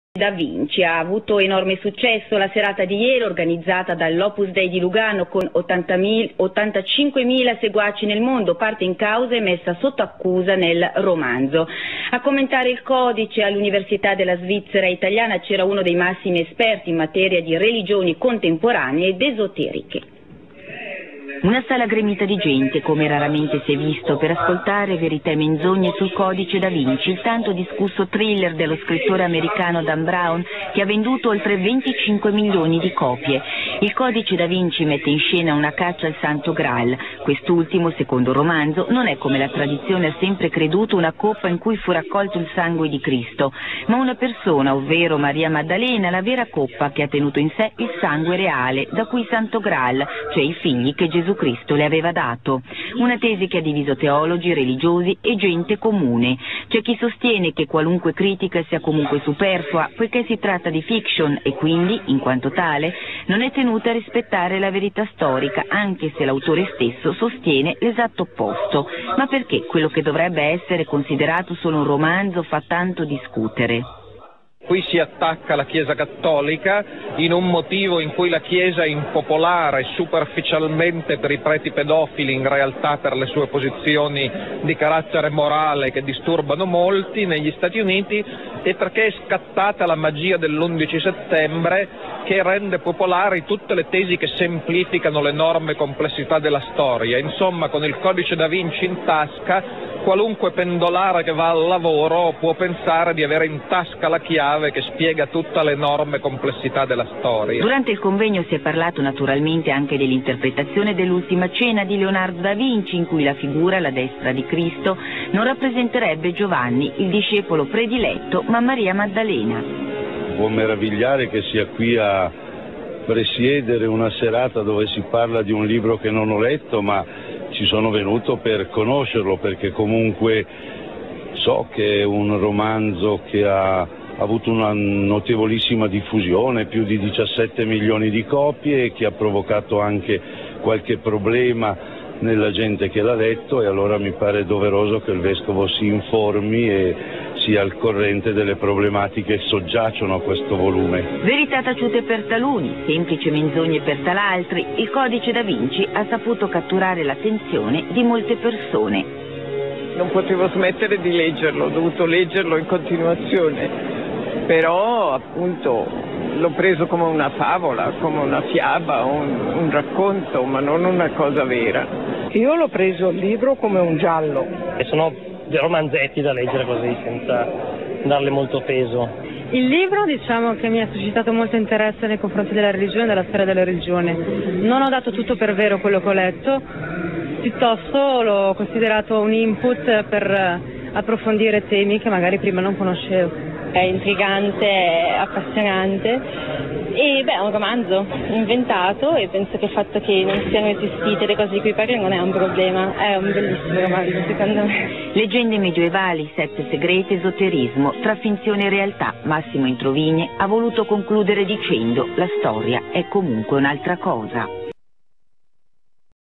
Da Vinci ha avuto enorme successo la serata di ieri organizzata dall'Opus Dei di Lugano con 85.000 seguaci nel mondo, parte in causa e messa sotto accusa nel romanzo. A commentare il codice all'Università della Svizzera italiana c'era uno dei massimi esperti in materia di religioni contemporanee ed esoteriche. Una sala gremita di gente, come raramente si è visto, per ascoltare verità e menzogne sul codice da Vinci, il tanto discusso thriller dello scrittore americano Dan Brown, che ha venduto oltre 25 milioni di copie. Il codice da Vinci mette in scena una caccia al Santo Graal. Quest'ultimo, secondo il romanzo, non è, come la tradizione ha sempre creduto, una coppa in cui fu raccolto il sangue di Cristo, ma una persona, ovvero Maria Maddalena, la vera coppa che ha tenuto in sé il sangue reale, da cui Santo Graal, cioè i figli che Gesù Cristo le aveva dato. Una tesi che ha diviso teologi, religiosi e gente comune. C'è chi sostiene che qualunque critica sia comunque superflua, poiché si tratta di fiction e quindi, in quanto tale, non è tenuta a rispettare la verità storica, anche se l'autore stesso sostiene l'esatto opposto. Ma perché quello che dovrebbe essere considerato solo un romanzo fa tanto discutere? Qui si attacca la Chiesa Cattolica in un motivo in cui la Chiesa è impopolare superficialmente per i preti pedofili, in realtà per le sue posizioni di carattere morale che disturbano molti negli Stati Uniti, e perché è scattata la magia dell'11 settembre che rende popolari tutte le tesi che semplificano l'enorme complessità della storia. Insomma, con il codice da Vinci in tasca, qualunque pendolare che va al lavoro può pensare di avere in tasca la chiave che spiega tutta l'enorme complessità della storia. Durante il convegno si è parlato naturalmente anche dell'interpretazione dell'Ultima Cena di Leonardo da Vinci, in cui la figura alla destra di Cristo non rappresenterebbe Giovanni, il discepolo prediletto, ma Maria Maddalena. Può meravigliare che sia qui a presiedere una serata dove si parla di un libro che non ho letto, ma ci sono venuto per conoscerlo, perché comunque so che è un romanzo che ha avuto una notevolissima diffusione, più di 17 milioni di copie, e che ha provocato anche qualche problema nella gente che l'ha letto, e allora mi pare doveroso che il Vescovo si informi e sia al corrente delle problematiche che soggiacciono a questo volume. Verità taciute per taluni, semplici menzogne per tal'altri, il codice da Vinci ha saputo catturare l'attenzione di molte persone. Non potevo smettere di leggerlo, ho dovuto leggerlo in continuazione, però appunto l'ho preso come una favola, come una fiaba, un racconto, ma non una cosa vera. Io l'ho preso il libro come un giallo. E sono dei romanzetti da leggere così, senza darle molto peso. Il libro, diciamo, che mi ha suscitato molto interesse nei confronti della religione e della storia della religione. Non ho dato tutto per vero quello che ho letto, piuttosto l'ho considerato un input per approfondire temi che magari prima non conoscevo. È intrigante, è appassionante e è un romanzo inventato, e penso che il fatto che non siano esistite le cose di cui parli non è un problema, è un bellissimo romanzo secondo me. Leggende medievali, sette segreti, esoterismo, tra finzione e realtà, Massimo Introvigne ha voluto concludere dicendo: la storia è comunque un'altra cosa.